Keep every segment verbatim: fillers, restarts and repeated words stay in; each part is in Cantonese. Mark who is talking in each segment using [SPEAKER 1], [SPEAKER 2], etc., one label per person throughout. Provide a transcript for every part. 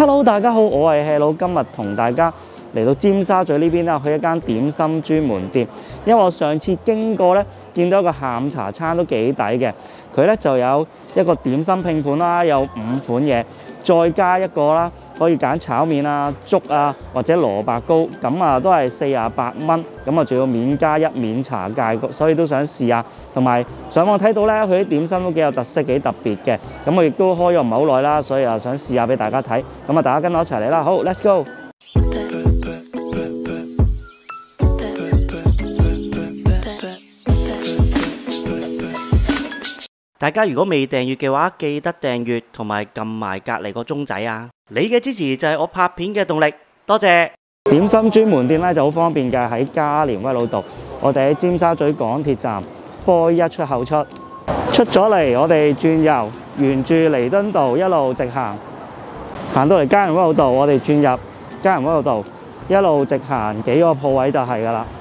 [SPEAKER 1] Hello， 大家好，我係 Hello， 今日同大家嚟到尖沙咀呢邊啦，去一間點心專門店。因為我上次經過咧，見到一個下午茶餐都幾抵嘅，佢咧就有一個點心拼盤啦，有五款嘢，再加一個啦，可以揀炒麵啊、粥啊或者蘿蔔糕，咁啊都係四十八蚊，咁啊仲要免加一免茶芥，所以都想試下。同埋上網睇到咧，佢啲點心都幾有特色、幾特別嘅，咁我亦都開咗唔係好耐啦，所以啊想試下俾大家睇。咁啊，大家跟我一齊嚟啦，好 ，Let's go！大家如果未訂閱嘅話，記得訂閱同埋撳埋隔離個鐘仔啊！你嘅支持就係我拍片嘅動力，多謝。點心專門店咧就好方便嘅，喺加連威老道，我哋喺尖沙咀港鐵站 Boy 一出口出，出咗嚟我哋轉右，沿住彌敦道一路直行，行到嚟加連威老道，我哋轉入加連威老道，一路直行幾個鋪位就係㗎啦。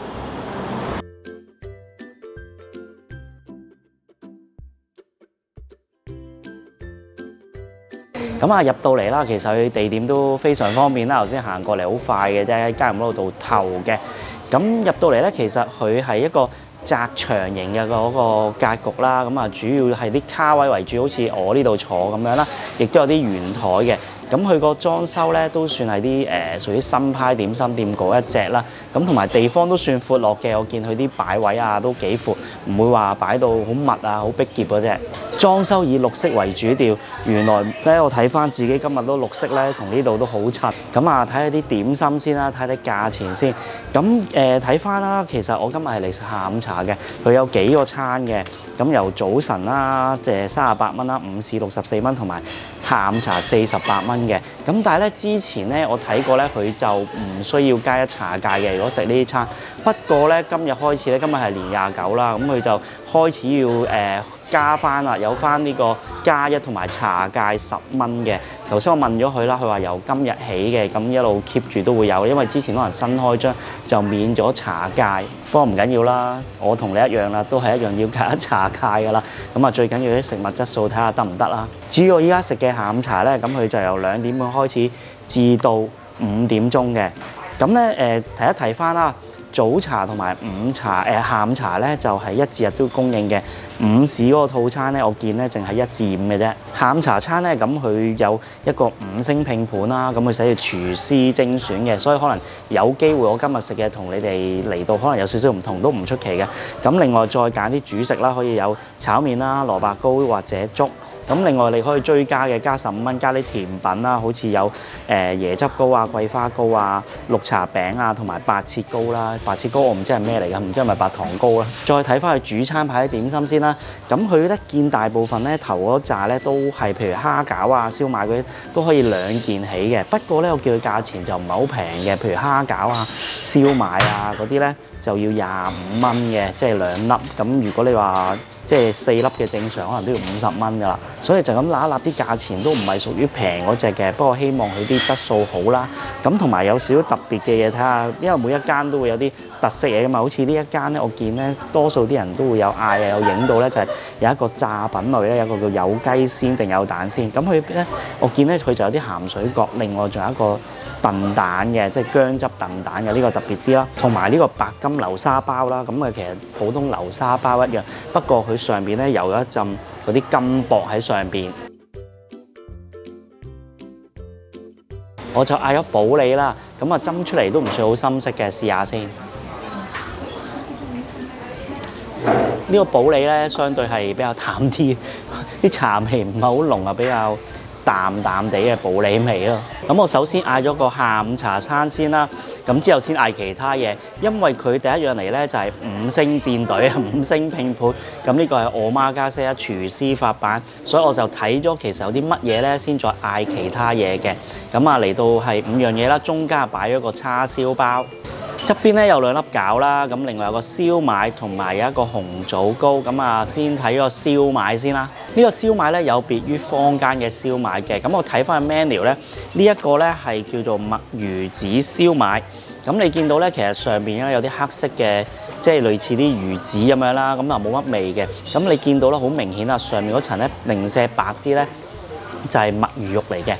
[SPEAKER 1] 咁啊入到嚟啦，其實佢地點都非常方便啦。頭先行過嚟好快嘅啫，喺加連威老道頭嘅。咁入到嚟咧，其實佢係一個窄長型嘅嗰個格局啦。咁啊，主要係啲卡位為主，好似我呢度坐咁樣啦，亦都有啲圓台嘅。咁佢個裝修咧都算係啲誒屬於新派點心店嗰一隻啦。咁同埋地方都算闊落嘅，我見佢啲擺位啊都幾闊，唔會話擺到好密啊、好逼夾嗰隻。裝修以綠色為主調，原來咧我睇翻自己今日都綠色咧，同呢度都好襯。咁啊，睇下啲點心先啦，睇睇價錢先。咁誒睇翻啦，其實我今日係嚟食下午茶嘅，佢有幾個餐嘅。咁由早晨啦，即係三十八蚊啦，午市六十四蚊，同埋下午茶四十八蚊嘅。咁但係咧之前咧我睇過咧，佢就唔需要加一茶芥嘅。如果食呢啲餐，不過咧今日開始咧，今日係年廿九啦，咁佢就開始要誒。呃加翻啦，有翻呢個加一同埋茶芥十蚊嘅。頭先我問咗佢啦，佢話由今日起嘅，咁一路 keep 住都會有，因為之前可能新開張就免咗茶芥。不過唔緊要啦，我同你一樣啦，都係一樣要加一茶芥噶啦。咁啊，最緊要啲食物質素睇下得唔得啦。至於我依家食嘅下午茶咧，咁佢就由兩點半開始至到五點鐘嘅。咁咧誒提一提翻啦。早茶同埋午茶，誒、呃、下午茶咧就係、是、一至日都供應嘅。午市嗰個套餐咧，我見咧淨係一至五嘅啫。下午茶餐咧，咁佢有一個五星拼盤啦，咁佢寫住廚師精選嘅，所以可能有機會我今日食嘅同你哋嚟到可能有少少唔同，都唔出奇嘅。咁另外再揀啲主食啦，可以有炒麵啦、蘿蔔糕或者粥。咁另外你可以追加嘅，加十五蚊加啲甜品啦，好似有誒、呃、椰汁糕啊、桂花糕啊、綠茶餅啊，同埋白切糕啦。白切糕我唔知係咩嚟㗎，唔知係咪白糖糕啦。再睇翻佢主餐牌啲點心先啦。咁佢咧見大部分咧頭嗰扎咧都係譬如蝦餃啊、燒賣嗰啲都可以兩件起嘅。不過咧我叫佢價錢就唔係好平嘅，譬如蝦餃啊、燒賣啊嗰啲咧就要廿五蚊嘅，即係兩粒。咁如果你話即係四粒嘅正常，可能都要五十蚊㗎啦。所以就咁揦一揦啲價錢都唔係屬於平嗰隻嘅。不過希望佢啲質素好啦。咁同埋有少少特別嘅嘢睇下，因為每一間都會有啲特色嘢㗎嘛。好似呢一間咧，我見咧多數啲人都會有嗌啊，有影到咧就係有一個炸品類咧，有一個叫有雞先定有蛋先。咁佢咧，我見咧佢就有啲鹹水角，另外仲有一個燉蛋嘅，即係薑汁燉蛋嘅，呢個特別啲啦。同埋呢個白金流沙包啦，咁啊其實普通流沙包一樣，不過佢上邊咧有一浸嗰啲金箔喺上邊。我就嗌咗保利啦，咁啊斟出嚟都唔算好深色嘅，試下先。呢個保利咧相對係比較淡啲，啲茶味唔係好濃啊，比較淡淡地嘅保利味咯。咁我首先嗌咗個下午茶餐先啦，咁之後先嗌其他嘢，因為佢第一樣嚟咧就係五星戰隊啊，五星拼盤。咁呢個係我媽家姐廚師發辦，所以我就睇咗其實有啲乜嘢咧，先再嗌其他嘢嘅。咁啊嚟到係五樣嘢啦，中間擺咗個叉燒包。側邊咧有兩粒餃啦，咁另外有個燒賣同埋有一個紅棗糕。咁啊，先睇個燒賣先啦。呢個燒賣咧有別於坊間嘅燒賣嘅。咁我睇翻個 menu 咧，呢一個咧係叫做墨魚子燒賣。咁你見到咧，其實上邊咧有啲黑色嘅，即係類似啲魚子咁樣啦，咁啊冇乜味嘅。咁你見到咧好明顯啊，上面嗰層咧零舍白啲咧，就係墨魚肉嚟嘅。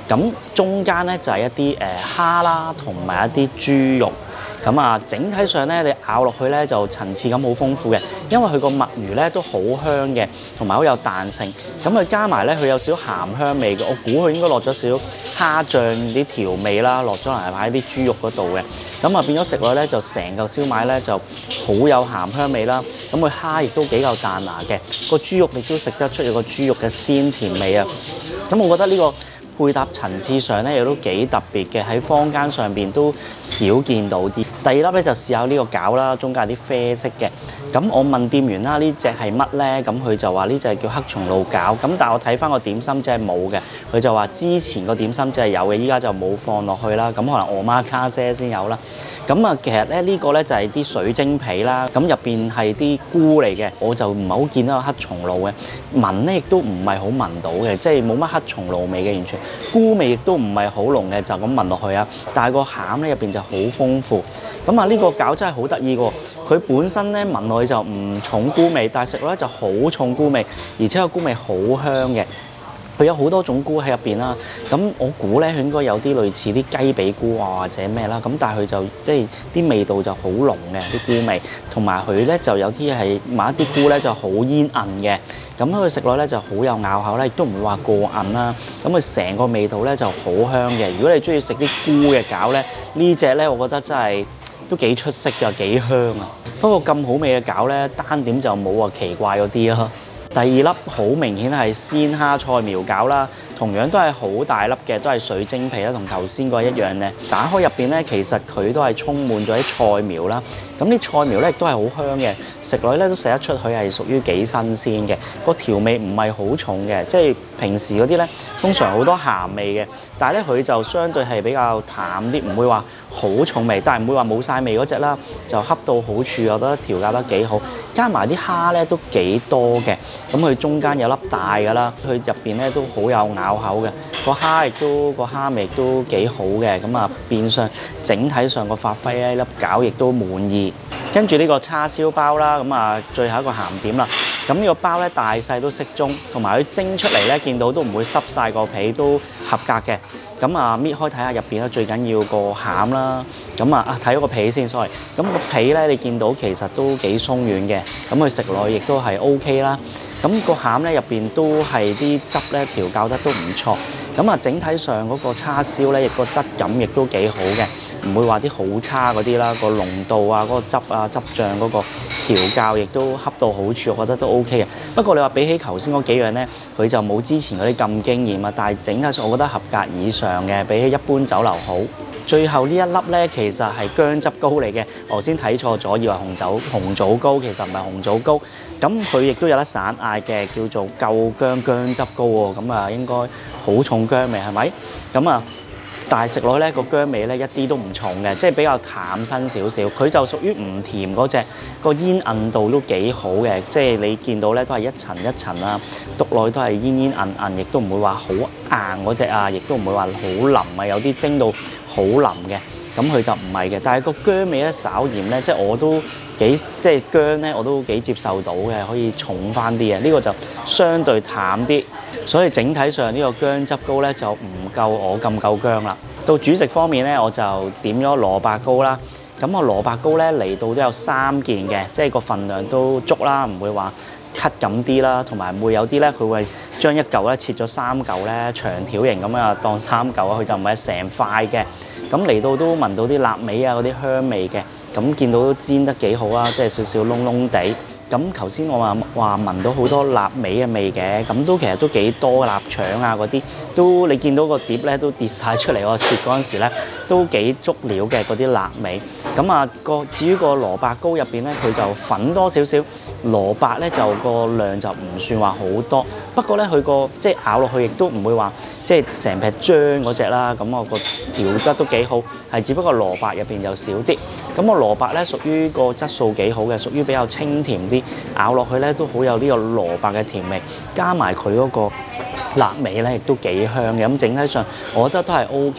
[SPEAKER 1] 咁中間咧就係一啲誒蝦啦，同埋一啲豬肉。咁啊，整體上咧，你咬落去咧就層次感好豐富嘅，因為佢個墨魚咧都好香嘅，同埋好有彈性。咁佢加埋咧，佢有少鹹香味嘅，我估佢應該落咗少蝦醬啲調味啦，落咗嚟喺啲豬肉嗰度嘅。咁啊變咗食落咧就成嚿燒賣咧就好有鹹香味啦。咁佢蝦亦都幾夠彈牙嘅，個豬肉亦都食得出有個豬肉嘅鮮甜味啊。咁我覺得呢個配搭層次上咧，亦都幾特別嘅，喺坊間上邊都少見到啲。第二粒咧就試下呢個餃啦，中間有啲啡色嘅。咁我問店員啦，呢隻係乜咧？咁佢就話呢隻叫黑松露餃。咁但係我睇翻個點心即係冇嘅，佢就話之前個點心即係有嘅，依家就冇放落去啦。咁可能我媽卡姐先有啦。咁啊，其實咧呢個咧就係啲水晶皮啦，咁入邊係啲菇嚟嘅，我就唔係好見到有黑松露嘅，聞咧亦都唔係好聞到嘅，即係冇乜黑松露味嘅，完全菇味亦都唔係好濃嘅，就咁聞落去啊。但係個餡咧入邊就好豐富。咁啊，呢個餃真係好得意喎，佢本身咧聞落去就唔重菇味，但係食落咧就好重菇味，而且個菇味好香嘅。佢有好多種菇喺入邊啦，咁我估咧佢應該有啲類似啲雞髀菇啊或者咩啦，咁但係佢就即係啲味道就好濃嘅啲菇味，同埋佢咧就有啲係某一啲菇咧就好煙韌嘅，咁佢食落咧就好有咬口啦，亦都唔會話過韌啦，咁佢成個味道咧就好香嘅。如果你中意食啲菇嘅餃咧，呢隻咧我覺得真係都幾出色㗎，幾香啊！不過咁好味嘅餃咧，單點就冇話奇怪嗰啲咯。第二粒好明顯係鮮蝦菜苗餃啦，同樣都係好大粒嘅，都係水晶皮啦，同頭先嗰一樣嘅。打開入邊咧，其實佢都係充滿咗啲菜苗啦。咁啲菜苗咧亦都係好香嘅，食落咧都食得出佢係屬於幾新鮮嘅。個調味唔係好重嘅，即係平時嗰啲咧通常好多鹹味嘅，但係咧佢就相對係比較淡啲，唔會話好重味，但係唔會話冇晒味嗰隻啦，就恰到好處，我覺得調教得幾好。加埋啲蝦咧都幾多嘅。咁佢中間有粒大㗎啦，佢入邊咧都好有咬口嘅，個蝦亦都個蝦味亦都幾好嘅，咁啊變相整體上個發揮咧粒餃亦都滿意。跟住呢個叉燒包啦，咁啊最後一個鹹點啦。咁呢個包咧大細都適中，同埋佢蒸出嚟咧見到都唔會濕晒個皮，都合格嘅。咁啊搣開睇下入邊啦，最緊要個餡啦。咁啊啊睇咗個皮先 ，sorry。咁個皮咧你見到其實都幾鬆軟嘅，咁佢食落去亦都係 O K 啦。咁個餡咧入邊都係啲汁咧調教得都唔錯。咁啊整體上嗰個叉燒咧亦個質感亦都幾好嘅，唔會話啲好差嗰啲啦。個濃度啊、嗰個汁啊、汁醬嗰個調教亦都恰到好處，我覺得都 O K 嘅。不過你話比起頭先嗰幾樣咧，佢就冇之前嗰啲咁驚豔啊，但係整體上我覺得合格以上嘅，比起一般酒樓好。最後呢一粒咧，其實係薑汁糕嚟嘅，我先睇錯咗，以為紅酒紅棗糕，其實唔係紅棗糕。咁佢亦都有得散嗌嘅，叫做舊薑薑汁糕喎。咁啊，應該好重薑味係咪？咁啊，但係食落去咧個薑味咧一啲都唔重嘅，即係比較淡身少少。佢就屬於唔甜嗰隻，個煙韌度都幾好嘅，即係你見到咧都係一層一層啦，篤落去都係煙煙韌韌，亦都唔會話好硬嗰隻啊，亦都唔會話好腍啊，有啲蒸到好腍嘅。咁佢就唔係嘅，但係個薑味咧稍嫌咧，即係我都幾即係薑咧我都幾接受到嘅，可以重翻啲嘅。呢個就相對淡啲，所以整體上呢個薑汁糕咧就唔夠我咁夠薑啦。到主食方面咧，我就點咗蘿蔔糕啦。咁個蘿蔔糕咧嚟到都有三件嘅，即係個份量都足啦，唔會話cut咁啲啦，同埋會有啲咧佢會將一嚿咧切咗三嚿咧長條形咁啊，當三嚿啊，佢就唔係成塊嘅。咁嚟到都聞到啲臘味啊嗰啲香味嘅，咁見到都煎得幾好啊，即係少少燶燶地。咁頭先我話話聞到好多臘味嘅味嘅，咁都其實都幾多臘腸啊嗰啲，都你見到個碟咧都跌晒出嚟，我切嗰陣時咧都幾足料嘅嗰啲臘味。咁啊個至於個蘿蔔糕入邊咧，佢就粉多少少，蘿蔔咧就個量就唔算話好多，不過咧佢個即係咬落去亦都唔會話即係成撇漿嗰隻啦。咁我個調得都幾好，係只不過蘿蔔入邊就少啲。咁個蘿蔔咧屬於個質素幾好嘅，屬於比較清甜啲。咬落去咧都好有呢個蘿蔔嘅甜味，加埋佢嗰個臘味咧亦都幾香嘅。咁整體上我覺得都係 O K 嘅。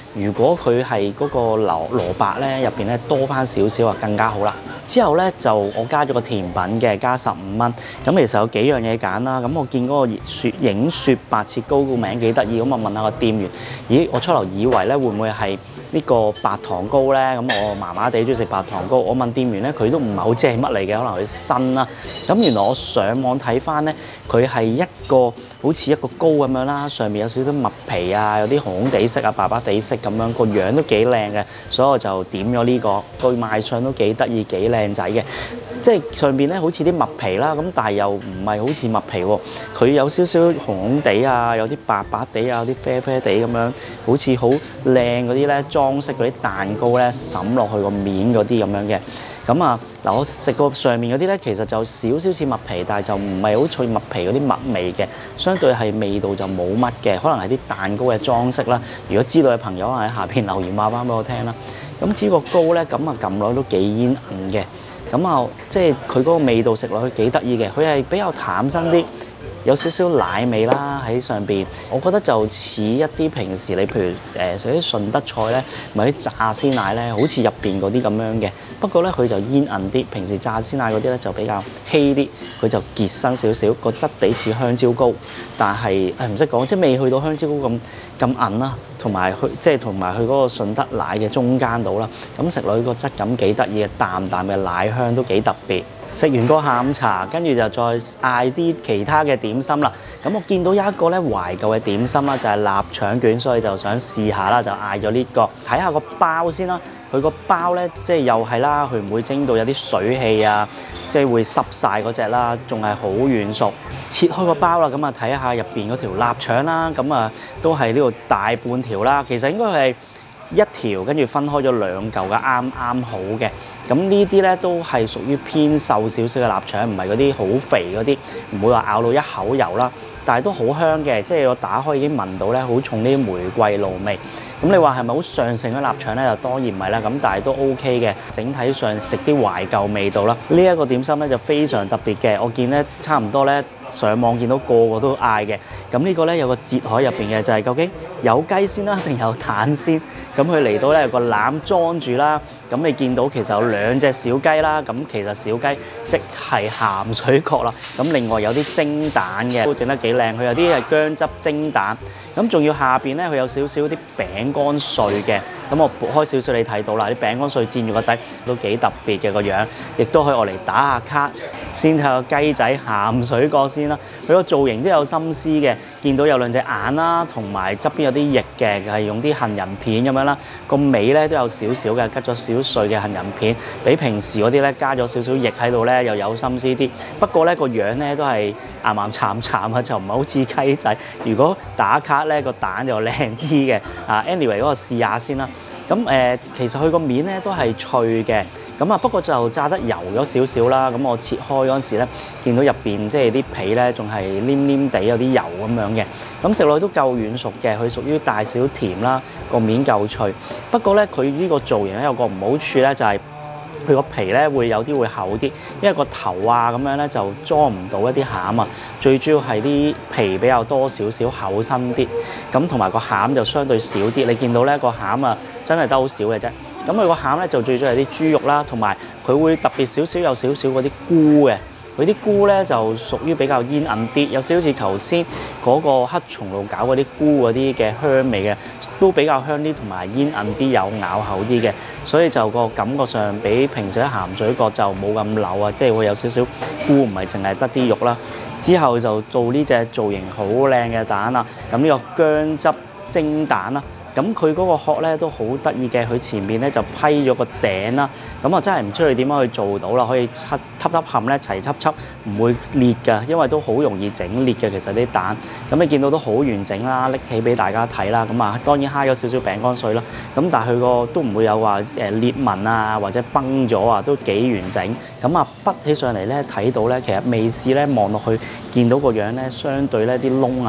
[SPEAKER 1] 如果佢係嗰個蘿蘿蔔咧入邊咧多翻少少啊，更加好啦。之後咧就我加咗個甜品嘅，加十五蚊。咁其實有幾樣嘢揀啦。咁我見嗰個雪影雪白切糕個名幾得意，咁我問下個店員，咦，我初頭以為咧會唔會係呢個白糖糕咧？咁我麻麻地中意食白糖糕，我問店員咧，佢都唔係好知係乜嚟嘅，可能佢新啦。咁原來我上網睇翻咧，佢係一個好似一個糕咁樣啦，上面有少少麥皮啊，有啲紅紅地色啊、白白地色咁樣，個樣都幾靚嘅，所以我就點咗呢個。個賣相都幾得意、幾靚仔嘅，即係上邊咧好似啲麥皮啦，咁但係又唔係好似麥皮喎，佢有少少紅紅地啊，有啲白白地啊，有啲啡啡地咁樣，好似好靚嗰啲咧裝飾嗰啲蛋糕咧滲落去個面嗰啲咁樣嘅。咁啊嗱，我食過上面嗰啲咧，其實就少少似麥皮，但係就唔係好似麥皮嗰啲麥味嘅，相對係味道就冇乜嘅，可能係啲蛋糕嘅裝飾啦。如果知道嘅朋友可能喺下邊留言話翻俾我聽啦。咁至於個糕咧，咁啊撳落都幾煙韌嘅，咁啊即係佢嗰個味道食落去幾得意嘅，佢係比較淡身啲。有少少奶味啦喺上邊，我覺得就似一啲平時你譬如誒食啲順德菜咧，咪啲炸鮮奶咧，好似入邊嗰啲咁樣嘅。不過咧佢就煙韌啲，平時炸鮮奶嗰啲咧就比較稀啲，佢就結身少少，個質地似香蕉糕，但係誒唔識講，即係未去到香蕉糕咁咁韌啦，同埋佢即係同埋佢嗰個順德奶嘅中間度啦。咁食落去個質感幾得意嘅，淡淡嘅奶香都幾特別。食完個下午茶，跟住就再嗌啲其他嘅點心啦。咁我見到有一個咧懷舊嘅點心啦，就係臘腸卷，所以就想試下啦，就嗌咗呢個。睇下個包先啦，佢個包咧即係又係啦，佢唔會蒸到有啲水氣啊，即係會濕晒嗰隻啦，仲係好軟熟。切開個包啦，咁啊睇下入邊嗰條臘腸啦，咁啊都係呢度大半條啦，其實應該係一條跟住分開咗兩嚿嘅，啱啱好嘅。咁呢啲咧都係屬於偏瘦少少嘅臘腸，唔係嗰啲好肥嗰啲，唔會話咬到一口油啦。但係都好香嘅，即係我打開已經聞到咧好重啲玫瑰露味。咁你話係咪好上乘嘅臘腸咧？就當然唔係啦，咁但係都 OK 嘅。整體上食啲懷舊味道啦。呢一個點心咧就非常特別嘅，我見咧差唔多咧上網見到個個都嗌嘅。咁呢個咧有個哲學入邊嘅，就係究竟有雞先啦定有蛋先？咁佢嚟到咧有個籃裝住啦。咁你見到其實有兩隻小雞啦。咁其實小雞即係鹹水角啦。咁另外有啲蒸蛋嘅，都整得幾靚。佢有啲係薑汁蒸蛋。咁仲要下邊咧，佢有少少啲餅乾碎嘅。咁我撥開少少你睇到啦，啲餅乾碎佔住個底都幾特別嘅個樣，亦都可以攞嚟打下卡。先睇下雞仔鹹水角先啦，佢個造型都有心思嘅，見到有兩隻眼啦，同埋側邊有啲翼嘅，係用啲杏仁片咁樣啦。個尾咧都有少少嘅，吉咗少碎嘅杏仁片，比平時嗰啲咧加咗少少翼喺度咧，又有心思啲。不過咧個樣咧都係岩岩慘慘啊，就唔係好似雞仔。如果打卡咧個蛋就靚啲嘅。啊 ，anyway 嗰個試下先啦。咁誒、呃，其實佢個面咧都係脆嘅，咁啊不過就炸得油咗少少啦。咁我切開嗰陣時咧，見到入邊即係啲皮咧仲係黏黏地有啲油咁樣嘅。咁食落去都夠軟熟嘅，佢屬於大小甜啦，個面夠脆。不過咧佢呢個造型咧有個唔好處咧，就係佢個皮咧會有啲會厚啲，因為個頭啊咁樣咧就裝唔到一啲餡啊。最主要係啲皮比較多少少厚身啲，咁同埋個餡就相對少啲。你見到咧個餡啊真係得好少嘅啫。咁佢個餡咧就最主要係啲豬肉啦，同埋佢會特別少少有少少嗰啲菇嘅。佢啲菇咧就屬於比較煙韌啲，有少少似頭先嗰個黑松露餃嗰啲菇嗰啲嘅香味嘅，都比較香啲，同埋煙韌啲，有咬口啲嘅，所以就個感覺上比平時啲鹹水角就冇咁扭啊，即係會有少少菇，唔係淨係得啲肉啦。之後就做呢隻造型好靚嘅蛋啦，咁呢個薑汁蒸蛋啦。咁佢嗰個殼咧都好得意嘅，佢前面咧就批咗個頂啦。咁啊真係唔知佢點樣去做到啦，可以七粒粒冚咧齊輯輯，唔會裂㗎，因為都好容易整裂嘅其實啲蛋。咁你見到都好完整啦，拎起俾大家睇啦。咁啊當然揩咗少少餅乾碎啦。咁但係佢個都唔會有話誒裂紋啊或者崩咗啊，都幾完整。咁啊滗起上嚟咧睇到咧，其實未試咧望落去見到個樣咧，相對咧啲窿啊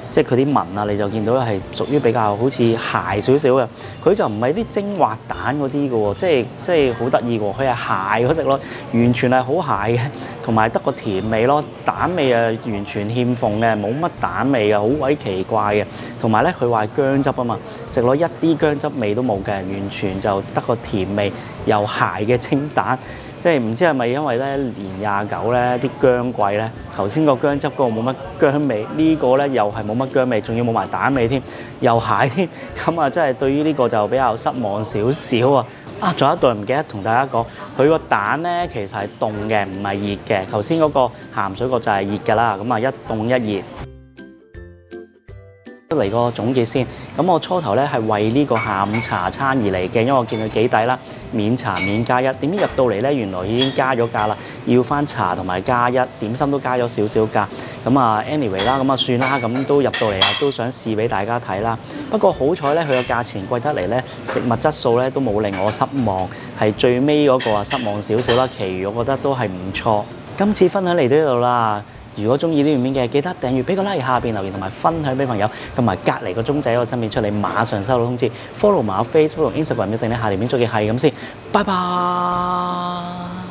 [SPEAKER 1] 即係佢啲紋啊，你就見到係屬於比較好似鞋少少嘅。佢就唔係啲精滑蛋嗰啲嘅喎，即係即係好得意喎。佢係鞋嗰隻咯，完全係好蟹嘅，同埋得個甜味咯，蛋味啊完全欠奉嘅，冇乜蛋味嘅，好鬼奇怪嘅。同埋咧，佢話係薑汁啊嘛，食落一啲薑汁味都冇嘅，完全就得個甜味，又蟹嘅清蛋。即係唔知係咪因為咧年廿九咧啲薑貴咧，頭先個薑汁嗰個冇乜薑味，呢個咧又係冇乜薑味，仲要冇埋蛋味添，又蟹添，咁啊真係對於呢個就比較失望少少啊！啊，仲有一對唔記得同大家講，佢個蛋咧其實係凍嘅，唔係熱嘅。頭先嗰個鹹水角就係熱㗎啦，咁啊一凍一熱。嚟個總結先，咁我初頭咧係為呢個下午茶餐而嚟嘅，因為我見佢幾抵啦，免茶免加一。點知入到嚟咧，原來已經加咗價啦，要翻茶同埋加一，點心都加咗少少價。咁啊 ，anyway 啦，咁啊算啦，咁都入到嚟啊，都想試俾大家睇啦。不過好彩咧，佢個價錢貴得嚟咧，食物質素咧都冇令我失望，係最尾嗰個啊失望少少啦，其餘我覺得都係唔錯。今次分享嚟到呢度啦。如果中意呢條片嘅，記得訂閱，俾個 like， 下邊留言同埋分享俾朋友，同埋隔離個鐘仔喺我身邊出嚟，馬上收到通知。follow 埋我 Facebook 同 Instagram， 一定咧下條片做嘅係咁先，拜拜。